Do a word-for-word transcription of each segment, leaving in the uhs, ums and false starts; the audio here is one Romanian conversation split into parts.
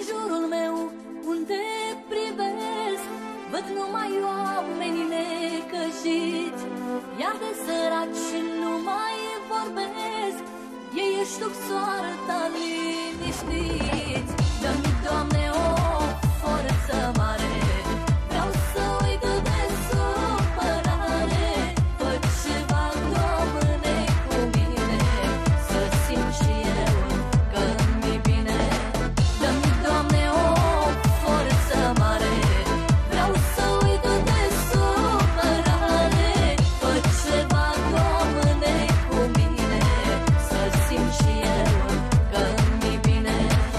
jurul meu unde privesc, văd numai oameni necăjiți, iar de săraci nu mai vorbesc. Ei își duc soarta liniștiți. Dă-mi, Doamne, o forță mare, vreau să uit de supărare. Fă ceva, Doamne, cu mine, să simt și eu că-mi bine. Dă-mi, Doamne, o forță mare, vreau să uit de supărare. Fă ceva, Doamne, cu mine, să simt și eu că-mi bine.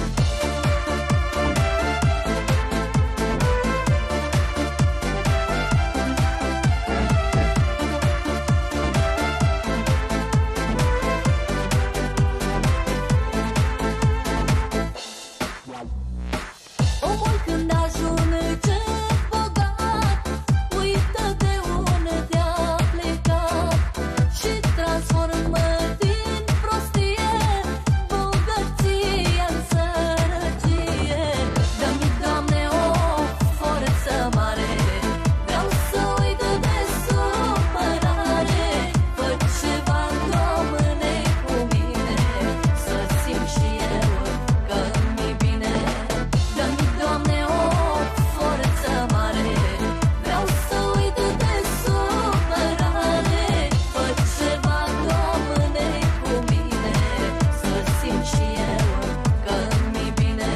Omul când ajunge bogat, uită de unde a plecat și transformă din prostie bogăția în sărăcie. Dă-mi, Doamne, o forță mare, vreau să uit de supărare. Fă ceva, Doamne, cu mine, să simt și eu că-mi bine. Dă-mi, Doamne, o forță mare, vreau să uit de supărare. Fă ceva, Doamne, cu mine, să simt și eu că-mi bine.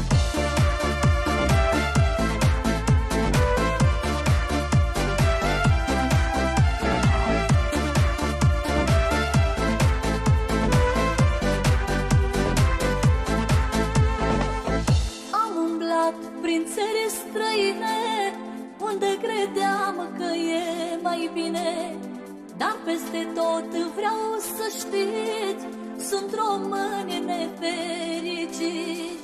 Am umblat prin țări străine, unde credeam că e mai bine, dar peste tot vreau să știți, sunt români nefericiți.